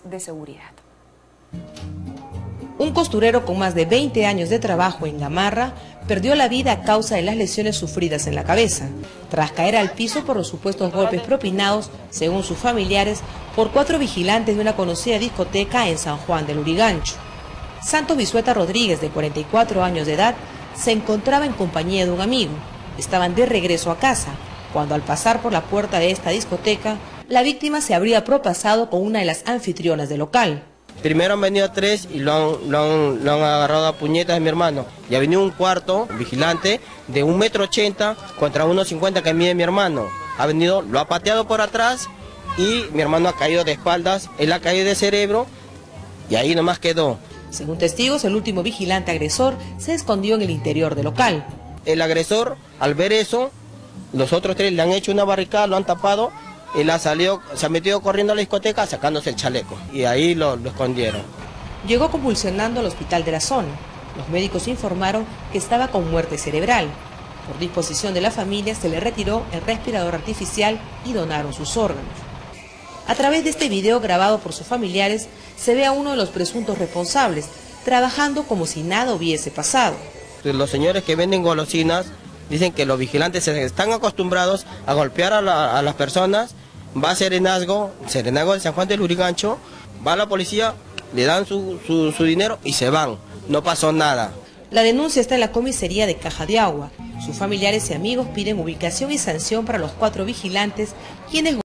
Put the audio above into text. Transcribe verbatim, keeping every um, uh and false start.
de seguridad. Un costurero con más de veinte años de trabajo en Gamarra perdió la vida a causa de las lesiones sufridas en la cabeza, tras caer al piso por los supuestos golpes propinados, según sus familiares, por cuatro vigilantes de una conocida discoteca en San Juan del Lurigancho. Santos Bisueta Rodríguez, de cuarenta y cuatro años de edad, se encontraba en compañía de un amigo. Estaban de regreso a casa, cuando al pasar por la puerta de esta discoteca, la víctima se habría propasado con una de las anfitrionas del local. Primero han venido tres y lo han, lo han, lo han agarrado a puñetas de mi hermano. Y ha venido un cuarto vigilante de un metro ochenta contra uno cincuenta que mide mi hermano. Ha venido, lo ha pateado por atrás y mi hermano ha caído de espaldas, él ha caído de cerebro y ahí nomás quedó. Según testigos, el último vigilante agresor se escondió en el interior del local. El agresor, al ver eso, los otros tres le han hecho una barricada, lo han tapado. Él ha salido, se ha metido corriendo a la discoteca sacándose el chaleco y ahí lo, lo escondieron. Llegó convulsionando al hospital de la zona. Los médicos informaron que estaba con muerte cerebral. Por disposición de la familia se le retiró el respirador artificial y donaron sus órganos. A través de este video grabado por sus familiares se ve a uno de los presuntos responsables trabajando como si nada hubiese pasado. Los señores que venden golosinas dicen que los vigilantes están acostumbrados a golpear a, la, a las personas. Va a Serenazgo, Serenazgo de San Juan del Lurigancho, va la policía, le dan su, su, su dinero y se van. No pasó nada. La denuncia está en la comisaría de Caja de Agua. Sus familiares y amigos piden ubicación y sanción para los cuatro vigilantes, quienes